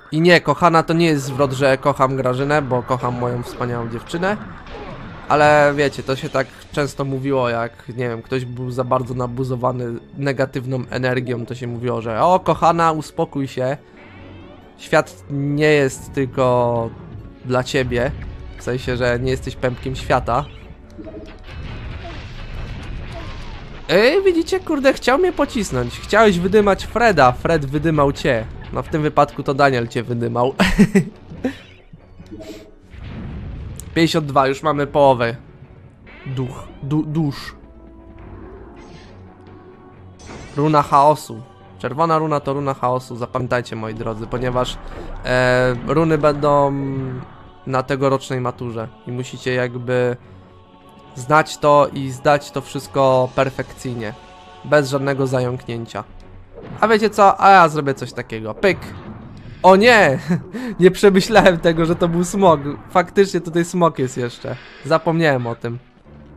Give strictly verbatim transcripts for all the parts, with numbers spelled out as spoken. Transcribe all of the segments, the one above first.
I nie, kochana to nie jest zwrot, że kocham Grażynę, bo kocham moją wspaniałą dziewczynę. Ale wiecie, to się tak często mówiło, jak, nie wiem, ktoś był za bardzo nabuzowany negatywną energią, to się mówiło, że o, kochana, uspokój się. Świat nie jest tylko dla ciebie. W sensie, że nie jesteś pępkiem świata. Ej, widzicie, kurde, chciał mnie pocisnąć. Chciałeś wydymać Freda, Fred wydymał cię. No w tym wypadku to Daniel cię wydymał. pięćdziesiąt dwa, już mamy połowę. Duch, du, dusz. Runa chaosu. Czerwona runa to runa chaosu, zapamiętajcie moi drodzy, ponieważ e, runy będą na tegorocznej maturze i musicie jakby znać to i zdać to wszystko perfekcyjnie, bez żadnego zająknięcia. A wiecie co? A ja zrobię coś takiego. Pyk! O nie! Nie przemyślałem tego, że to był smok. Faktycznie tutaj smok jest jeszcze. Zapomniałem o tym.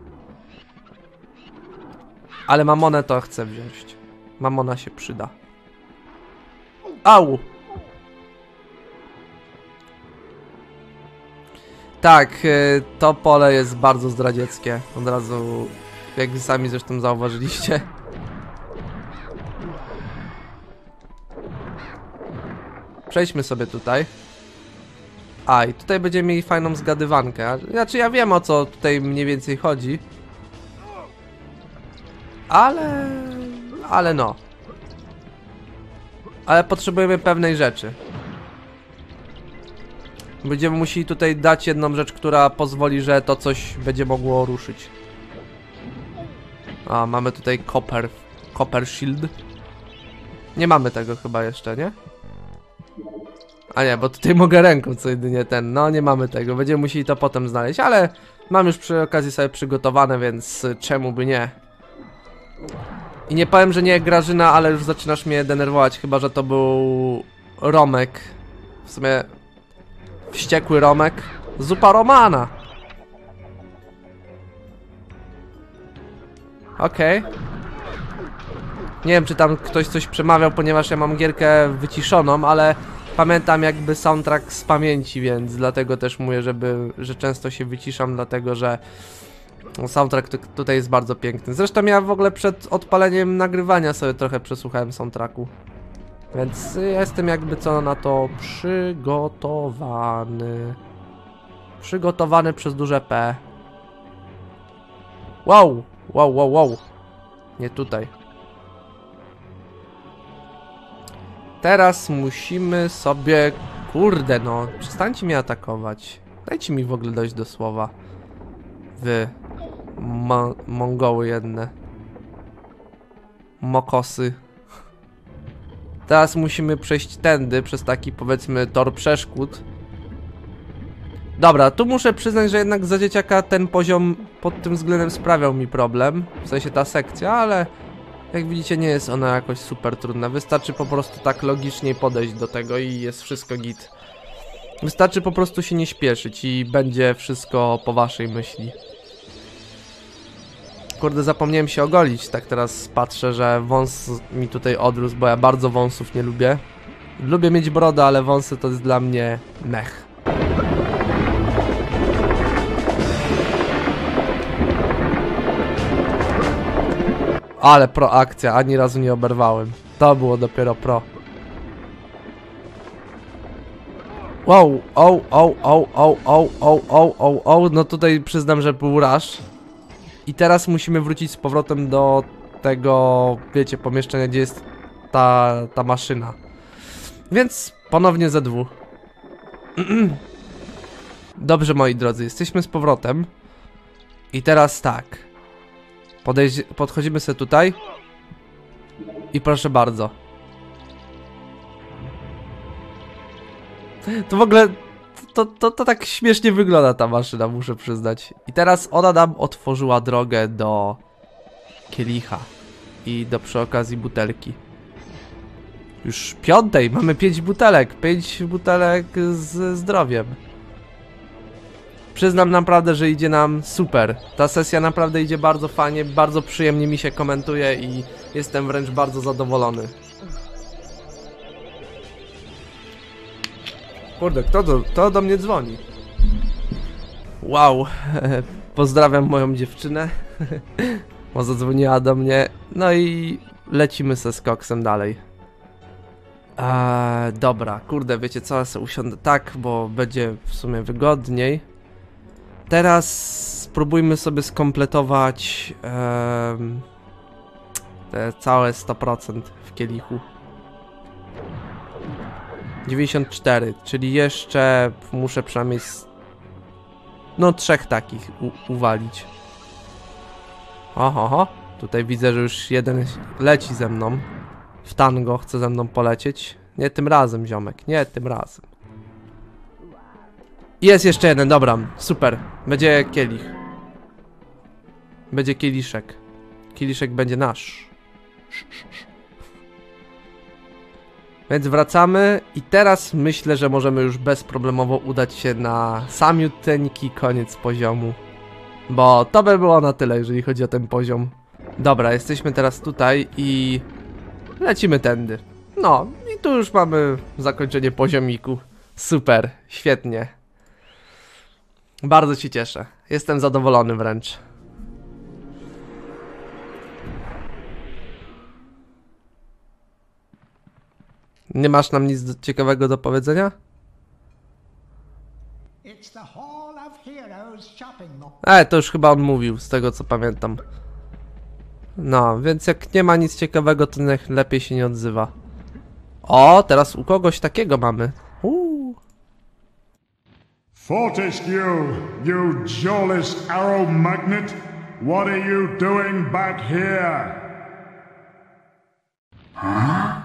Ale mamonę to chcę wziąć. Mamona się przyda. Au! Tak, to pole jest bardzo zdradzieckie. Od razu, jak wy sami zresztą zauważyliście. Przejdźmy sobie tutaj. A, i tutaj będziemy mieli fajną zgadywankę. Znaczy ja wiem, o co tutaj mniej więcej chodzi. Ale... Ale no. Ale potrzebujemy pewnej rzeczy. Będziemy musieli tutaj dać jedną rzecz, która pozwoli, że to coś będzie mogło ruszyć. A, mamy tutaj copper, copper shield. Nie mamy tego chyba jeszcze, nie? A nie, bo tutaj mogę ręką co jedynie ten. No, nie mamy tego. Będziemy musieli to potem znaleźć, ale mam już przy okazji sobie przygotowane, więc czemu by nie? I nie powiem, że nie Grażyna, ale już zaczynasz mnie denerwować, chyba że to był Romek. W sumie wściekły Romek. Zupa Romana. Okej. Okay. Nie wiem, czy tam ktoś coś przemawiał, ponieważ ja mam gierkę wyciszoną, ale pamiętam jakby soundtrack z pamięci, więc dlatego też mówię, żeby, że często się wyciszam, dlatego że soundtrack tutaj jest bardzo piękny. Zresztą ja w ogóle przed odpaleniem nagrywania sobie trochę przesłuchałem soundtracku. Więc jestem jakby co na to przygotowany. Przygotowany przez duże P. Wow! Wow, wow, wow. Nie tutaj. Teraz musimy sobie... Kurde no, przestańcie mnie atakować. Dajcie mi w ogóle dojść do słowa. Wy... Mo Mongoły jedne. Mokosy. Teraz musimy przejść tędy, przez taki powiedzmy tor przeszkód. Dobra, tu muszę przyznać, że jednak za dzieciaka ten poziom pod tym względem sprawiał mi problem. W sensie ta sekcja, ale jak widzicie nie jest ona jakoś super trudna. Wystarczy po prostu tak logicznie podejść do tego i jest wszystko git. Wystarczy po prostu się nie śpieszyć i będzie wszystko po waszej myśli. Kurde, zapomniałem się ogolić, tak teraz patrzę, że wąs mi tutaj odrósł, bo ja bardzo wąsów nie lubię. Lubię mieć brodę, ale wąsy to jest dla mnie mech. Ale pro akcja, ani razu nie oberwałem. To było dopiero pro. Wow, o, o, o, o, o, o, o, o, o, no tutaj przyznam, że był rush. I teraz musimy wrócić z powrotem do tego, wiecie, pomieszczenia, gdzie jest ta, ta maszyna. Więc ponownie ze dwóch. Dobrze, moi drodzy, jesteśmy z powrotem. I teraz tak. Podejść, podchodzimy sobie tutaj. I proszę bardzo. To w ogóle... To, to, to tak śmiesznie wygląda ta maszyna, muszę przyznać. I teraz ona nam otworzyła drogę do kielicha. I do przy okazji butelki. Już piątej, mamy pięć butelek. Pięć butelek z zdrowiem. Przyznam naprawdę, że idzie nam super. Ta sesja naprawdę idzie bardzo fajnie, bardzo przyjemnie mi się komentuje i jestem wręcz bardzo zadowolony. Kurde, kto do, kto do mnie dzwoni? Wow, pozdrawiam moją dziewczynę, bo zadzwoniła do mnie, no i lecimy se z koksem dalej. Eee, dobra, kurde, wiecie co, ja sobie usiądę tak, bo będzie w sumie wygodniej. Teraz spróbujmy sobie skompletować e, te całe sto procent w kielichu. dziewięćdziesiąt cztery, czyli jeszcze muszę przynajmniej z, no trzech takich u, uwalić. Oho, oho, tutaj widzę, że już jeden leci ze mną. W tango chce ze mną polecieć. Nie tym razem, ziomek, nie tym razem. Jest jeszcze jeden, dobra, super. Będzie kielich. Będzie kieliszek. Kieliszek będzie nasz. Więc wracamy i teraz myślę, że możemy już bezproblemowo udać się na samiuteńki koniec poziomu. Bo to by było na tyle, jeżeli chodzi o ten poziom. Dobra, jesteśmy teraz tutaj i lecimy tędy. No i tu już mamy zakończenie poziomiku. Super, świetnie. Bardzo się cieszę. Jestem zadowolony wręcz. Nie masz nam nic do, ciekawego do powiedzenia? E, to już chyba on mówił, z tego co pamiętam. No, więc jak nie ma nic ciekawego, to niech lepiej się nie odzywa. O, teraz u kogoś takiego mamy. Uuu. Fortescue, you jawless arrow magnet, what are you doing back here? Huh?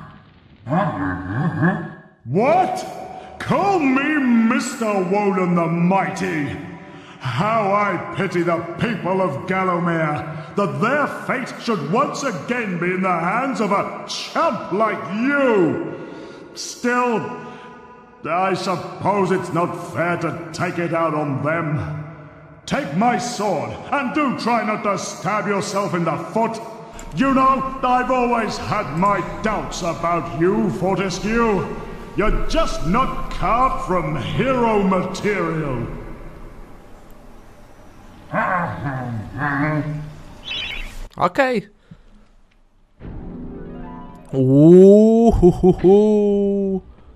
What? Call me Mister Woden the Mighty. How I pity the people of Gallowmere, that their fate should once again be in the hands of a chump like you. Still, I suppose it's not fair to take it out on them. Take my sword, and do try not to stab yourself in the foot. You know, I've always had my doubts about you, Fortescue. You're just not carved from hero material. Okej. Okay. Uuuuhuhuhu.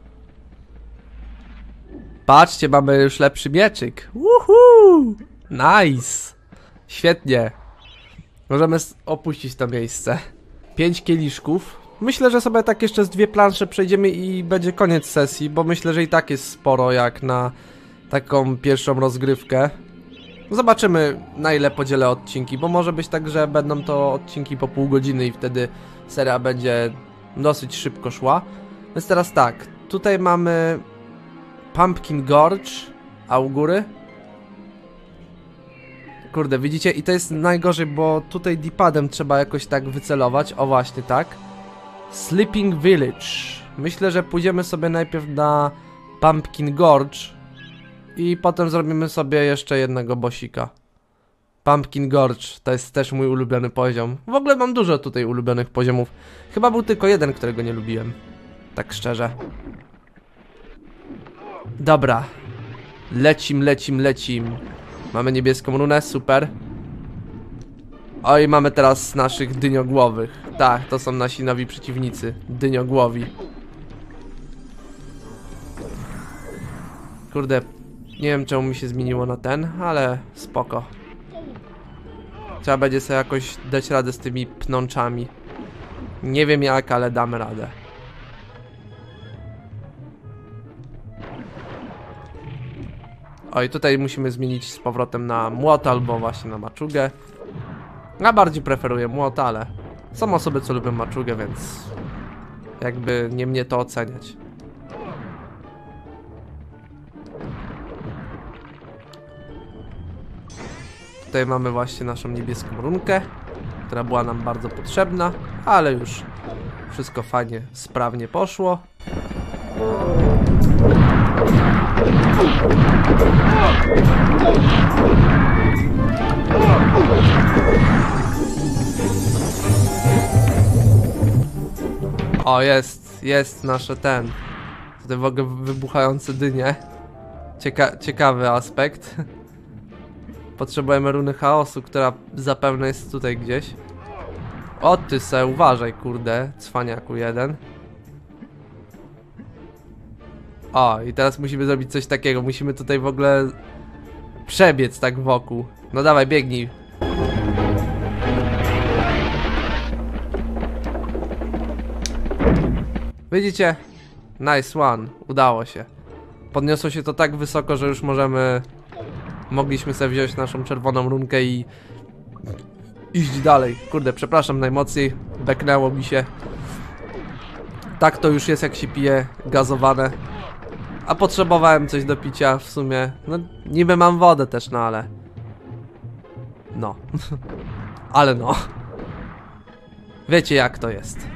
Patrzcie, mamy już lepszy mieczyk. Uhu. Nice. Świetnie. Możemy opuścić to miejsce. Pięć kieliszków. Myślę, że sobie tak jeszcze z dwie plansze przejdziemy i będzie koniec sesji, bo myślę, że i tak jest sporo jak na taką pierwszą rozgrywkę. Zobaczymy, na ile podzielę odcinki, bo może być tak, że będą to odcinki po pół godziny i wtedy seria będzie dosyć szybko szła. Więc teraz tak, tutaj mamy Pumpkin Gorge, a u góry? Kurde, widzicie? I to jest najgorzej, bo tutaj D-padem trzeba jakoś tak wycelować. O właśnie, tak. Sleeping Village. Myślę, że pójdziemy sobie najpierw na Pumpkin Gorge i potem zrobimy sobie jeszcze jednego bossika. Pumpkin Gorge, to jest też mój ulubiony poziom. W ogóle mam dużo tutaj ulubionych poziomów. Chyba był tylko jeden, którego nie lubiłem. Tak szczerze. Dobra. Lecim, lecim, lecim. Mamy niebieską runę, super. Oj, mamy teraz naszych dyniogłowych. Tak, to są nasi nowi przeciwnicy. Dyniogłowi. Kurde, nie wiem czemu mi się zmieniło na ten, ale spoko. Trzeba będzie sobie jakoś dać radę z tymi pnączami. Nie wiem jak, ale damy radę. Oj, tutaj musimy zmienić z powrotem na młot albo właśnie na maczugę. Ja bardziej preferuję młot, ale są osoby, co lubią maczugę, więc jakby nie mnie to oceniać. Tutaj mamy właśnie naszą niebieską runkę, która była nam bardzo potrzebna, ale już wszystko fajnie, sprawnie poszło. O, jest, jest nasze ten. Tutaj w ogóle wybuchające dynie. Cieka ciekawy aspekt. Potrzebujemy runy chaosu, która zapewne jest tutaj gdzieś. O ty se, uważaj kurde, cwaniaku jeden. O, i teraz musimy zrobić coś takiego, musimy tutaj w ogóle przebiec tak wokół. No dawaj, biegnij. Widzicie? Nice one, udało się. Podniosło się to tak wysoko, że już możemy... Mogliśmy sobie wziąć naszą czerwoną runkę i... iść dalej. Kurde, przepraszam najmocniej, beknęło mi się. Tak to już jest, jak się pije gazowane. A potrzebowałem coś do picia w sumie. No niby mam wodę też, no ale... No. Ale no. Wiecie jak to jest.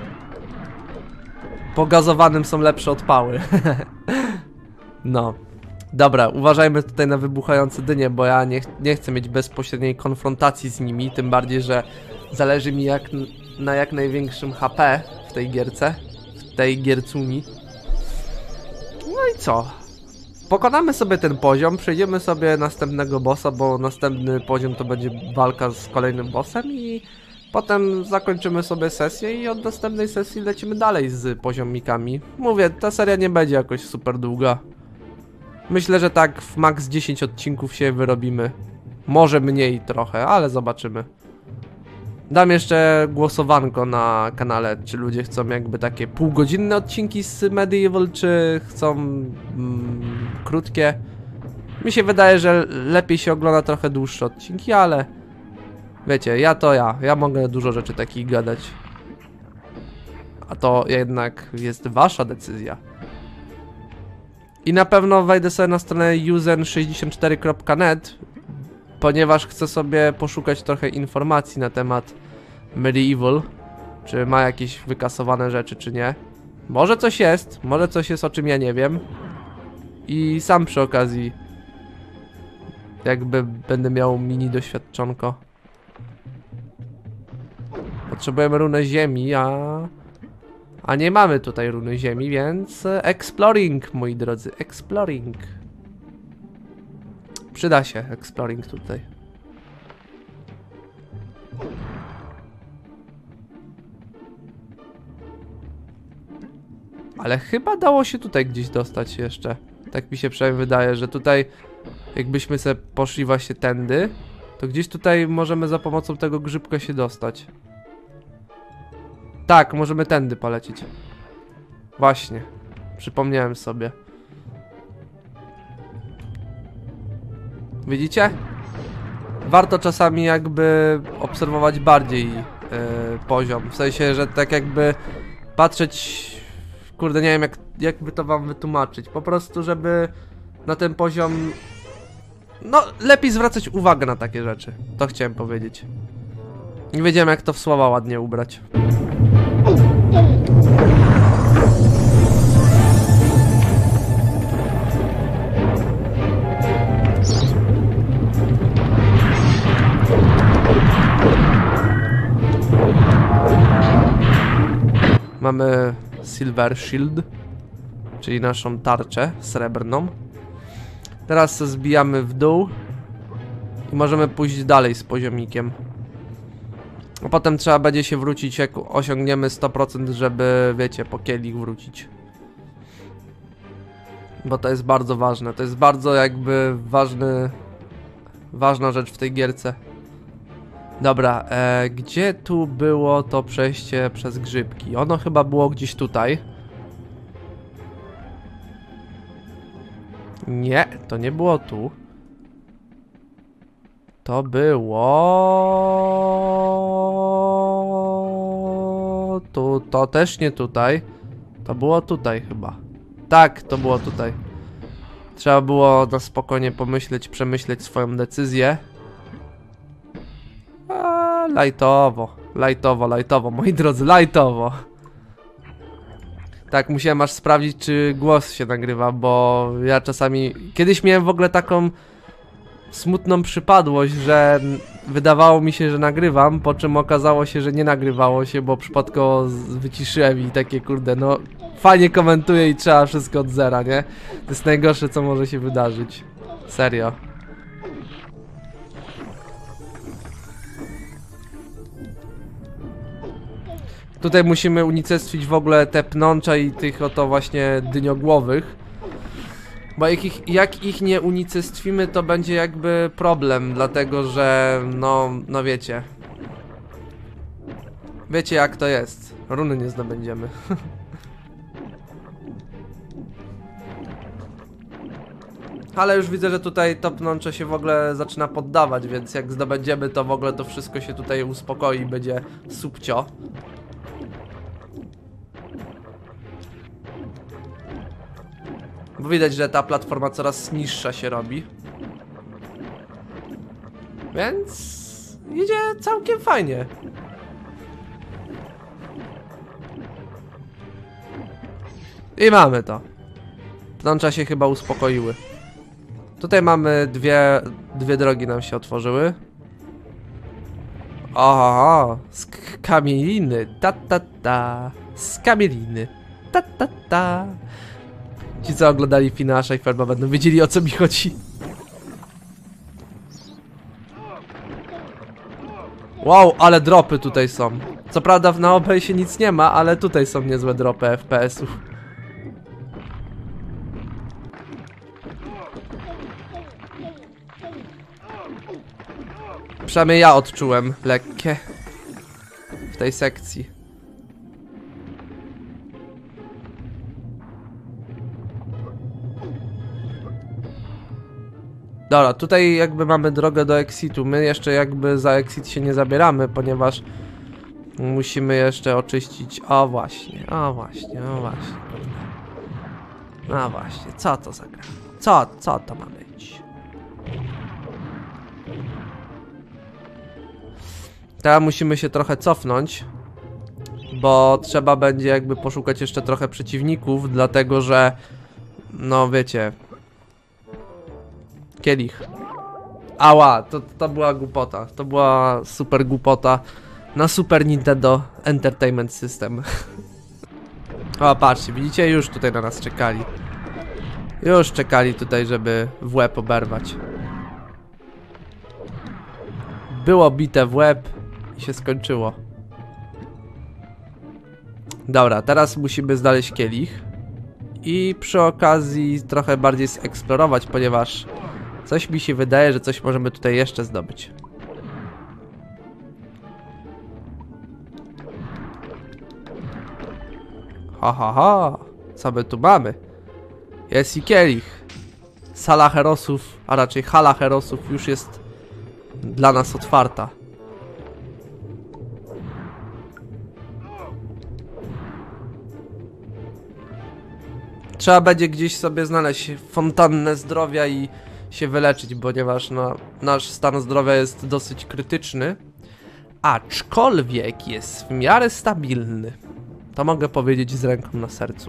Po gazowanym są lepsze odpały. No. Dobra, uważajmy tutaj na wybuchające dynie, bo ja nie, ch nie chcę mieć bezpośredniej konfrontacji z nimi. Tym bardziej, że zależy mi jak, na jak największym H P w tej gierce. W tej giercuni. No i co? Pokonamy sobie ten poziom, przejdziemy sobie następnego bossa, bo następny poziom to będzie walka z kolejnym bossem i potem zakończymy sobie sesję i od następnej sesji lecimy dalej z poziomikami. Mówię, ta seria nie będzie jakoś super długa. Myślę, że tak w max dziesięć odcinków się wyrobimy. Może mniej trochę, ale zobaczymy. Dam jeszcze głosowanko na kanale, czy ludzie chcą jakby takie półgodzinne odcinki z Medieval, czy chcą mm, krótkie. Mi się wydaje, że lepiej się ogląda trochę dłuższe odcinki, ale wiecie, ja to ja. Ja mogę dużo rzeczy takich gadać. A to jednak jest wasza decyzja. I na pewno wejdę sobie na stronę usen sześćdziesiąt cztery kropka net, ponieważ chcę sobie poszukać trochę informacji na temat Medieval. Czy ma jakieś wykasowane rzeczy, czy nie. Może coś jest, może coś jest, o czym ja nie wiem. I sam przy okazji jakby będę miał mini doświadczonko. Potrzebujemy runę ziemi, a... A nie mamy tutaj runy ziemi, więc exploring, moi drodzy, exploring. Przyda się exploring tutaj. Ale chyba dało się tutaj gdzieś dostać jeszcze. Tak mi się przynajmniej wydaje, że tutaj jakbyśmy sobie poszli właśnie tędy, to gdzieś tutaj możemy za pomocą tego grzybka się dostać. Tak, możemy tędy polecieć. Właśnie. Przypomniałem sobie. Widzicie? Warto czasami jakby obserwować bardziej yy, poziom. W sensie, że tak jakby patrzeć... Kurde, nie wiem jak, jakby to wam wytłumaczyć. Po prostu, żeby na ten poziom... No, lepiej zwracać uwagę na takie rzeczy. To chciałem powiedzieć. Nie wiedziałem jak to w słowa ładnie ubrać. Mamy Silver Shield, czyli naszą tarczę srebrną. Teraz zbijamy w dół i możemy pójść dalej z poziomikiem. A potem trzeba będzie się wrócić, jak osiągniemy sto procent, żeby, wiecie, po kielich wrócić. Bo to jest bardzo ważne, to jest bardzo jakby ważny, ważna rzecz w tej gierce. Dobra, e, gdzie tu było to przejście przez grzybki? Ono chyba było gdzieś tutaj. Nie, to nie było tu. To było... Tu, to też nie tutaj. To było tutaj chyba. Tak, to było tutaj. Trzeba było na spokojnie pomyśleć, przemyśleć swoją decyzję. A, lajtowo, lajtowo, lajtowo, moi drodzy, lajtowo. Tak, musiałem aż sprawdzić, czy głos się nagrywa, bo ja czasami... Kiedyś miałem w ogóle taką smutną przypadłość, że wydawało mi się, że nagrywam, po czym okazało się, że nie nagrywało się, bo przypadkowo wyciszyłem i takie kurde, no fajnie komentuje i trzeba wszystko od zera, nie? To jest najgorsze, co może się wydarzyć. Serio. Tutaj musimy unicestwić w ogóle te pnącza i tych oto właśnie dyniogłowych. Bo jak ich, jak ich nie unicestwimy, to będzie jakby problem, dlatego że no, no wiecie. Wiecie jak to jest. Runy nie zdobędziemy. Ale już widzę, że tutaj to pnącze się w ogóle zaczyna poddawać, więc jak zdobędziemy, to w ogóle to wszystko się tutaj uspokoi i będzie subcio. Bo widać, że ta platforma coraz niższa się robi. Więc idzie całkiem fajnie. I mamy to. Pnącza się chyba uspokoiły. Tutaj mamy dwie, dwie drogi nam się otworzyły. Oho, skamieliny, ta ta ta, skamieliny, ta ta ta. Ci co oglądali finał Schaeferba będą wiedzieli o co mi chodzi. Wow, ale dropy tutaj są. Co prawda na O B S-ie nic nie ma, ale tutaj są niezłe dropy F P S-ów. Przynajmniej ja odczułem lekkie w tej sekcji. Dobra, tutaj jakby mamy drogę do exitu. My jeszcze jakby za exit się nie zabieramy, ponieważ musimy jeszcze oczyścić. O właśnie, o właśnie, o właśnie. No właśnie, co to za gra? Co, co to ma być? Teraz musimy się trochę cofnąć, bo trzeba będzie jakby poszukać jeszcze trochę przeciwników, dlatego że no wiecie. Kielich. Ała, to, to była głupota. To była super głupota na Super Nintendo Entertainment System. O, patrzcie, widzicie? Już tutaj na nas czekali. Już czekali tutaj, żeby w łeb oberwać. Było bite w łeb i się skończyło. Dobra, teraz musimy znaleźć kielich. I przy okazji trochę bardziej zeksplorować, ponieważ coś mi się wydaje, że coś możemy tutaj jeszcze zdobyć. Ha ha ha, co my tu mamy? Jest i kielich. Sala herosów, a raczej hala herosów już jest dla nas otwarta. Trzeba będzie gdzieś sobie znaleźć fontannę zdrowia i się wyleczyć, ponieważ no, nasz stan zdrowia jest dosyć krytyczny. Aczkolwiek jest w miarę stabilny. To mogę powiedzieć z ręką na sercu.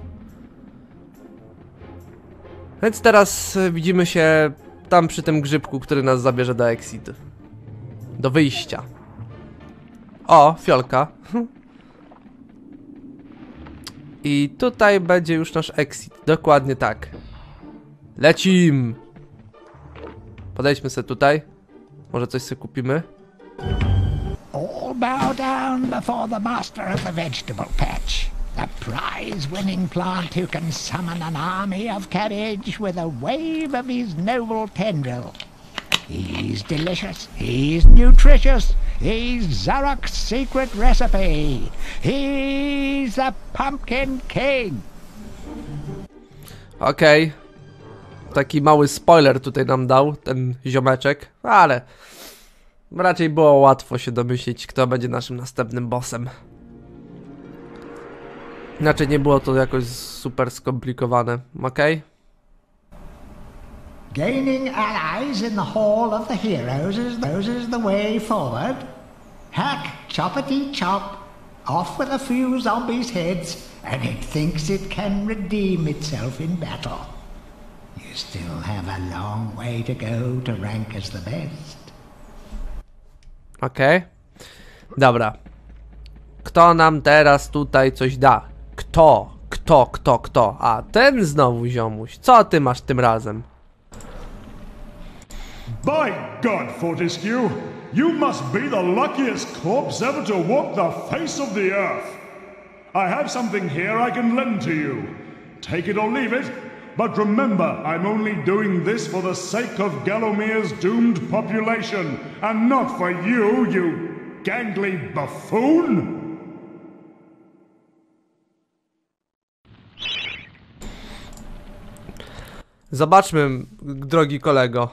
Więc teraz widzimy się tam przy tym grzybku, który nas zabierze do exit. Do wyjścia. O, fiolka. I tutaj będzie już nasz exit. Dokładnie tak. Lecim! Podejdźmy sobie tutaj. Może coś sobie kupimy. All bow down before the master of the vegetable patch. The prize-winning plant who can summon an army of cabbage with a wave of his noble tendril. He's delicious. He's nutritious. He's Zarok's secret recipe. He's the Pumpkin King. Okej. Okay. Taki mały spoiler tutaj nam dał ten ziomeczek, ale raczej było łatwo się domyślić, kto będzie naszym następnym bossem. Inaczej nie było to jakoś super skomplikowane, okej? Okay? Gaining allies in the Hall of the Heroes is the, is the way forward. Hack, choppity chop, off with a few zombies' heads, and it thinks it can redeem itself in battle. You still have a long way to go to rank as the best. Okej. Okay. Dobra. Kto nam teraz tutaj coś da? Kto? Kto, kto, kto? A, ten znowu ziomuś. Co ty masz tym razem? By God, Fortescue, you must be the luckiest corpse ever to walk the face of the earth. I have something here I can lend to you. Take it or leave it, but remember, I'm only doing this for the sake of Gallomere's doomed population, and not for you, you gangly buffoon! Zobaczmy, drogi kolego.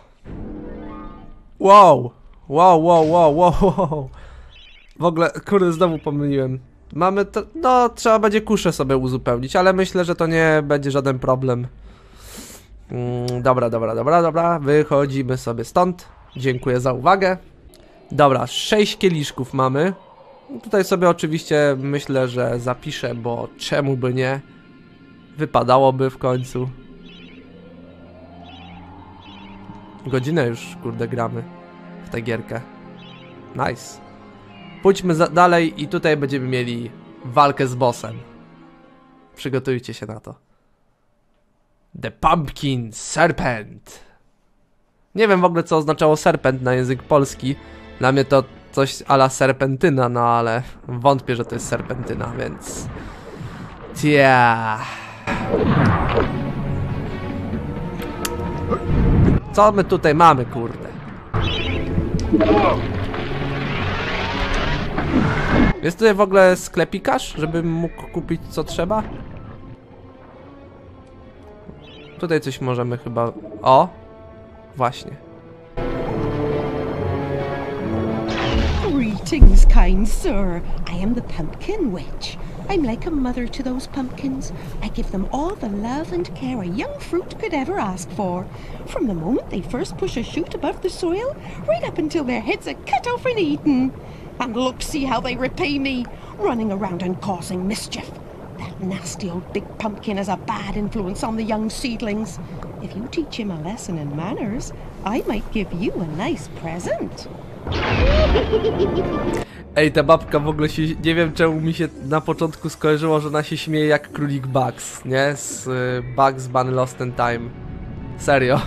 Wow! Wow, wow, wow, wow, wow. W ogóle, kurde, znowu pomyliłem. Mamy to, no, trzeba będzie kuszę sobie uzupełnić, ale myślę, że to nie będzie żaden problem. Mm, dobra, dobra, dobra, dobra, wychodzimy sobie stąd. Dziękuję za uwagę. Dobra, sześć kieliszków mamy. Tutaj sobie oczywiście myślę, że zapiszę, bo czemu by nie? Wypadałoby w końcu. Godzinę już, kurde, gramy w tę gierkę. Nice. Pójdźmy za dalej i tutaj będziemy mieli walkę z bossem. Przygotujcie się na to. The Pumpkin Serpent. Nie wiem w ogóle, co oznaczało serpent na język polski. Dla mnie to coś a la serpentyna, no ale wątpię, że to jest serpentyna, więc... Tia. Co my tutaj mamy, kurde? Jest tutaj w ogóle sklepikarz, żebym mógł kupić co trzeba? Tutaj coś możemy chyba... O! Właśnie. Greetings, kind sir. I am the Pumpkin Witch. I'm like a mother to those pumpkins. I give them all the love and care a young fruit could ever ask for. From the moment they first push a shoot above the soil, right up until their heads are cut off and eaten. And look, see how they repay me, running around and causing mischief. That nasty old big pumpkin has a bad influence on the young seedlings. If you teach him a lesson in manners, I might give you a nice present. Ej, ta babka w ogóle się... Nie wiem, czemu mi się na początku skojarzyło, że ona się śmieje jak królik Bugs, nie? Z y, Bugs Bunny Lost in Time. Serio.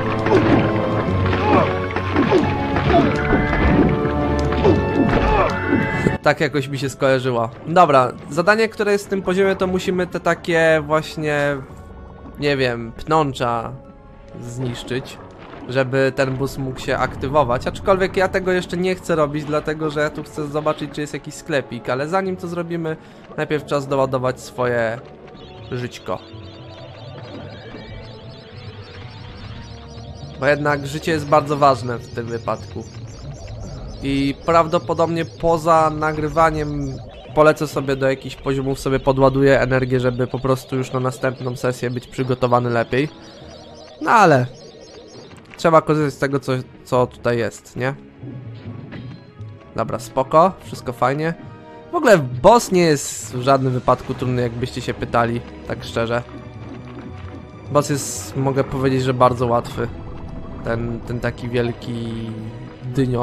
Tak jakoś mi się skojarzyło. Dobra, zadanie, które jest w tym poziomie, to musimy te takie właśnie... Nie wiem, pnącza zniszczyć, żeby ten bus mógł się aktywować, aczkolwiek ja tego jeszcze nie chcę robić, dlatego że ja tu chcę zobaczyć, czy jest jakiś sklepik, ale zanim to zrobimy, najpierw czas doładować swoje żyćko. Bo jednak życie jest bardzo ważne w tym wypadku. I prawdopodobnie poza nagrywaniem polecę sobie do jakichś poziomów, sobie podładuję energię, żeby po prostu już na następną sesję być przygotowany lepiej. No ale... Trzeba korzystać z tego, co, co tutaj jest, nie? Dobra, spoko, wszystko fajnie. W ogóle boss nie jest w żadnym wypadku trudny, jakbyście się pytali, tak szczerze. Boss jest, mogę powiedzieć, że bardzo łatwy. Ten, ten taki wielki dyniok.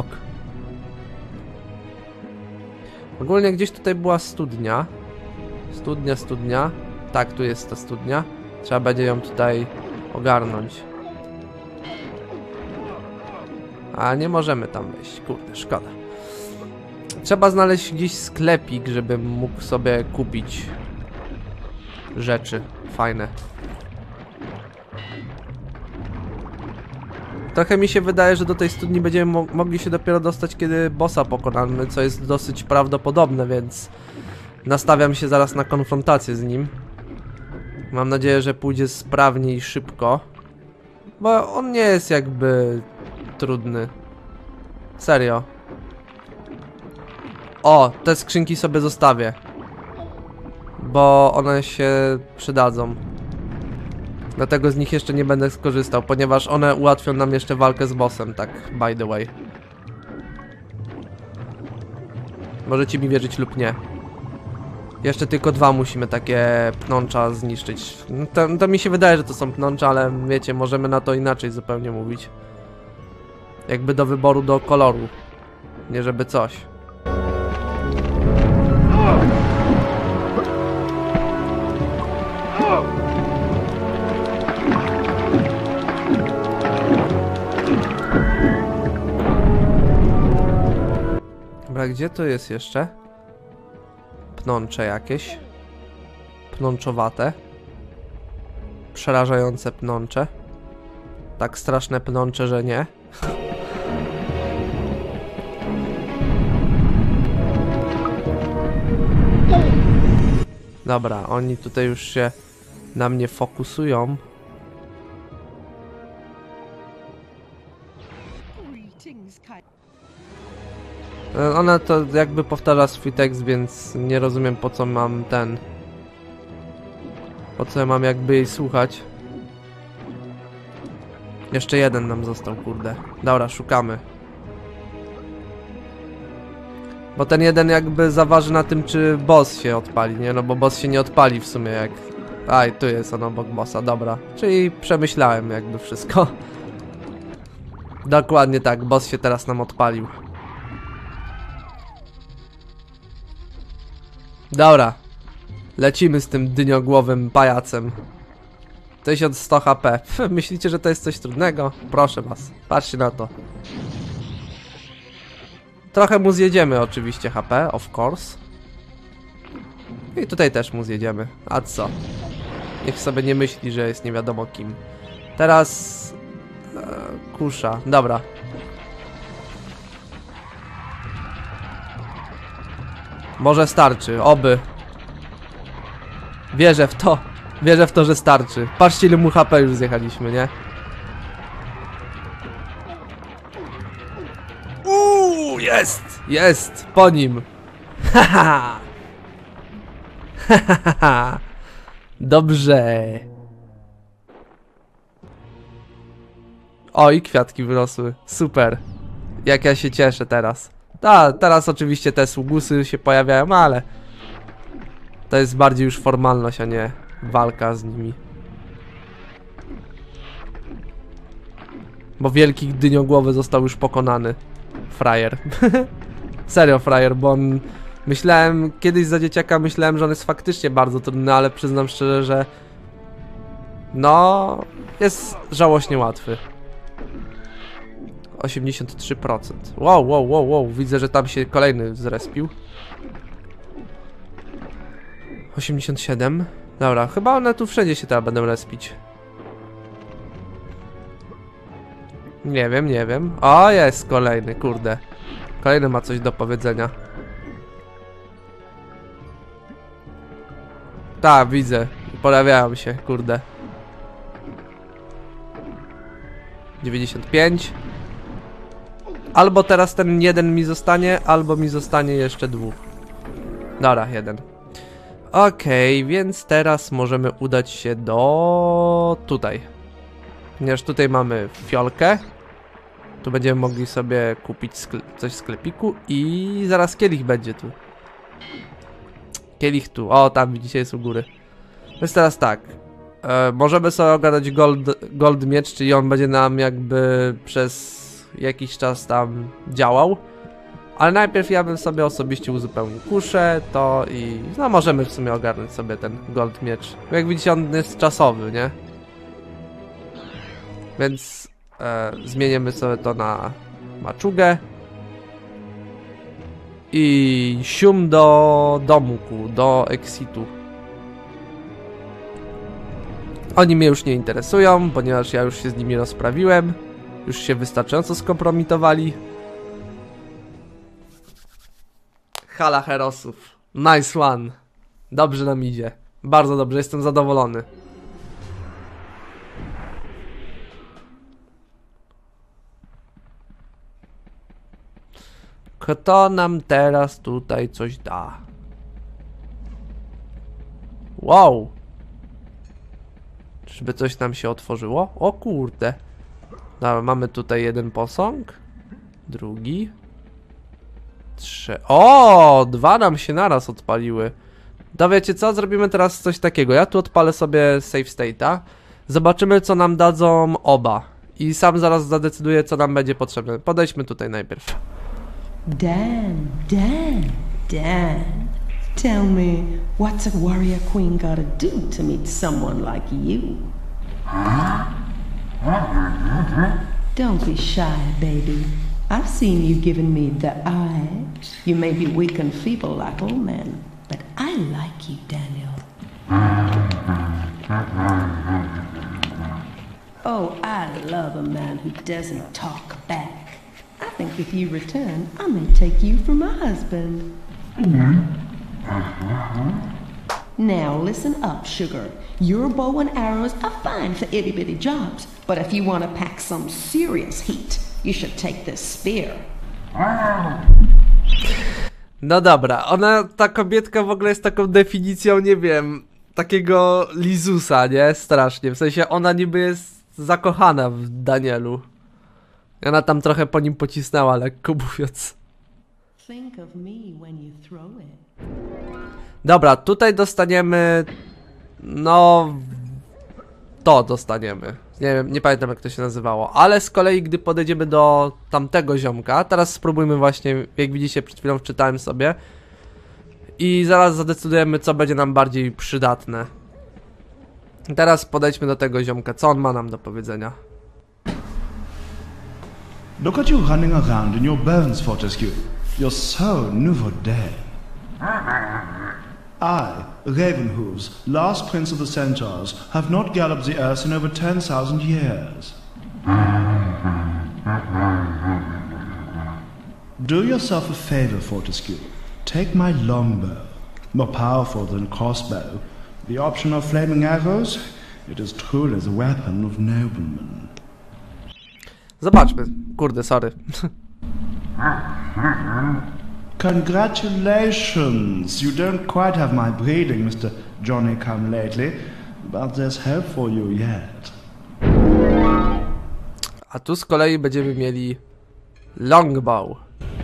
Ogólnie gdzieś tutaj była studnia. Studnia, studnia. Tak, tu jest ta studnia. Trzeba będzie ją tutaj ogarnąć. A nie możemy tam wejść, kurde, szkoda. Trzeba znaleźć gdzieś sklepik, żebym mógł sobie kupić rzeczy fajne. Trochę mi się wydaje, że do tej studni będziemy mo mogli się dopiero dostać, kiedy bossa pokonamy, co jest dosyć prawdopodobne, więc nastawiam się zaraz na konfrontację z nim. Mam nadzieję, że pójdzie sprawnie i szybko, bo on nie jest jakby trudny. Serio. O, te skrzynki sobie zostawię, bo one się przydadzą. Dlatego z nich jeszcze nie będę skorzystał, ponieważ one ułatwią nam jeszcze walkę z bossem, tak by the way. Możecie mi wierzyć lub nie. Jeszcze tylko dwa musimy takie pnącza zniszczyć. No to, to mi się wydaje, że to są pnącza, ale wiecie, możemy na to inaczej zupełnie mówić. Jakby do wyboru do koloru. Nie żeby coś. Dobra, gdzie to jest jeszcze? Pnącze jakieś. Pnączowate. Przerażające pnącze. Tak straszne pnącze, że nie. Dobra, oni tutaj już się na mnie fokusują. Ona to jakby powtarza swój tekst, więc nie rozumiem, po co mam ten... Po co ja mam jakby jej słuchać. Jeszcze jeden nam został, kurde. Dobra, szukamy. Bo ten jeden jakby zaważy na tym, czy boss się odpali, nie? No bo boss się nie odpali w sumie jak... Aj, tu jest on obok bossa, dobra. Czyli przemyślałem jakby wszystko. Dokładnie tak, boss się teraz nam odpalił. Dobra. Lecimy z tym dyniogłowym pajacem. tysiąc sto H P. Myślicie, że to jest coś trudnego? Proszę was, patrzcie na to. Trochę mu zjedziemy oczywiście H P, of course. I tutaj też mu zjedziemy. A co? Niech sobie nie myśli, że jest nie wiadomo kim. Teraz... E, kusza. Dobra. Może starczy, oby. Wierzę w to. Wierzę w to, że starczy. Patrzcie, ile mu H P już zjechaliśmy, nie? Uuu, jest! Jest! Po nim! Haha! Hahaha! Dobrze! O, i kwiatki wyrosły. Super! Jak ja się cieszę teraz. Ta, teraz oczywiście te sługusy się pojawiają, ale... To jest bardziej już formalność, a nie walka z nimi. Bo wielki dyniogłowy został już pokonany. Frajer. Serio frajer, bo on... Myślałem, kiedyś za dzieciaka myślałem, że on jest faktycznie bardzo trudny, ale przyznam szczerze, że... No... Jest żałośnie łatwy. osiemdziesiąt trzy procent. Wow, wow, wow, wow. Widzę, że tam się kolejny zrespił. osiemdziesiąt siedem. Dobra, chyba one tu wszędzie się teraz będą respić. Nie wiem, nie wiem. O, jest kolejny, kurde. Kolejny ma coś do powiedzenia. Tak, widzę. Pojawiają się, kurde. dziewięćdziesiąt pięć. Albo teraz ten jeden mi zostanie, albo mi zostanie jeszcze dwóch. Dobra, jeden. Okej, okay, więc teraz możemy udać się do... tutaj. Ponieważ tutaj mamy fiolkę. Tu będziemy mogli sobie kupić skle... coś w sklepiku i zaraz kielich będzie tu. Kielich tu. O, tam widzicie, jest u góry. Więc teraz tak. E, możemy sobie ogarnąć gold, gold miecz, czyli on będzie nam jakby przez jakiś czas tam działał. Ale najpierw ja bym sobie osobiście uzupełnił kuszę, to i... No możemy w sumie ogarnąć sobie ten gold miecz. Jak widzicie, on jest czasowy, nie? Więc e, zmienimy sobie to na maczugę. I sium do domuku, do exitu. Oni mnie już nie interesują, ponieważ ja już się z nimi rozprawiłem. Już się wystarczająco skompromitowali. Hala herosów. Nice one. Dobrze nam idzie. Bardzo dobrze, jestem zadowolony. Kto nam teraz tutaj coś da? Wow. Czyżby coś nam się otworzyło? O kurde. Dobra, mamy tutaj jeden posąg. Drugi. Trzy. O, dwa nam się naraz odpaliły. To wiecie co? Zrobimy teraz coś takiego. Ja tu odpalę sobie save state'a. Zobaczymy, co nam dadzą oba. I sam zaraz zadecyduję, co nam będzie potrzebne. Podejdźmy tutaj najpierw. Dan, Dan, Dan. Tell me, what's a warrior queen gotta do to meet someone like you? Don't be shy, baby. I've seen you giving me the eye. You may be weak and feeble like old men, but I like you, Daniel. Oh, I love a man who doesn't talk back. I think if you return, I may take you for my husband. Now listen up, sugar. Your bow and arrows are fine for itty-bitty jobs, but if you want to pack some serious heat, you should take this spear. No dobra, ona, ta kobietka w ogóle jest taką definicją, nie wiem, takiego lizusa, nie? Strasznie, w sensie ona niby jest zakochana w Danielu. I ona tam trochę po nim pocisnęła, lekko mówiąc. Think of me when you throw it. Dobra, tutaj dostaniemy... No... To dostaniemy. Nie wiem, nie pamiętam jak to się nazywało. Ale z kolei, gdy podejdziemy do tamtego ziomka, teraz spróbujmy właśnie, jak widzicie, przed chwilą wczytałem sobie. I zaraz zadecydujemy, co będzie nam bardziej przydatne. Teraz podejdźmy do tego ziomka, co on ma nam do powiedzenia. Look at you running around in your bones, Fortescue. You're so nouveau-day. I, Ravenhooves, last prince of the Centaurs, have not galloped the earth in over ten thousand years. Do yourself a favor, Fortescue. Take my longbow, more powerful than crossbow. The option of flaming arrows, it is truly the weapon of noblemen. Zobaczmy. Kurde, sorry. Congratulations! You don't quite have my breeding, Mister Johnny-come-lately, but there's hope for you yet. A tu z kolei będziemy mieli longbow.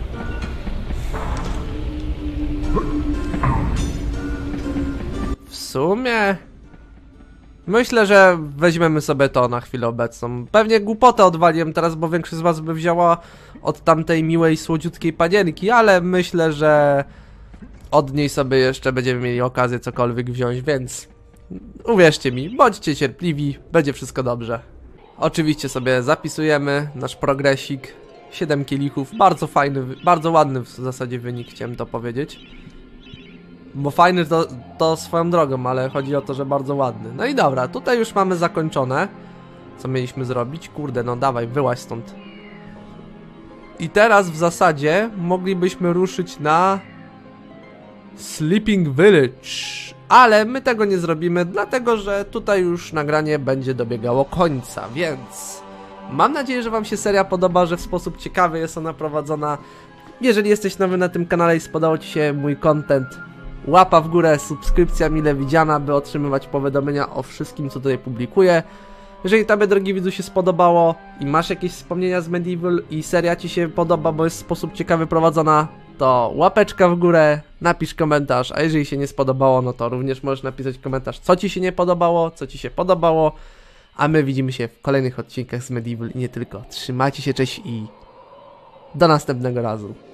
W sumie... Myślę, że weźmiemy sobie to na chwilę obecną. Pewnie głupotę odwaliłem teraz, bo większość z was by wzięła od tamtej miłej, słodziutkiej panienki, ale myślę, że od niej sobie jeszcze będziemy mieli okazję cokolwiek wziąć, więc uwierzcie mi, bądźcie cierpliwi, będzie wszystko dobrze. Oczywiście sobie zapisujemy nasz progresik, siedem kielichów, bardzo fajny, bardzo ładny w zasadzie wynik, chciałem to powiedzieć. Bo fajny to, to swoją drogą, ale chodzi o to, że bardzo ładny. No i dobra, tutaj już mamy zakończone. Co mieliśmy zrobić? Kurde, no dawaj, wyłaź stąd. I teraz w zasadzie moglibyśmy ruszyć na Sleeping Village. Ale my tego nie zrobimy, dlatego że tutaj już nagranie będzie dobiegało końca, więc... Mam nadzieję, że wam się seria podoba, że w sposób ciekawy jest ona prowadzona. Jeżeli jesteś nowy na tym kanale i spodobał ci się mój content, łapa w górę, subskrypcja mile widziana, by otrzymywać powiadomienia o wszystkim, co tutaj publikuję. Jeżeli tobie, drogi widzu, się spodobało i masz jakieś wspomnienia z Medieval i seria ci się podoba, bo jest w sposób ciekawy prowadzona, to łapeczka w górę, napisz komentarz, a jeżeli się nie spodobało, no to również możesz napisać komentarz, co ci się nie podobało, co ci się podobało, a my widzimy się w kolejnych odcinkach z Medieval i nie tylko. Trzymajcie się, cześć i do następnego razu.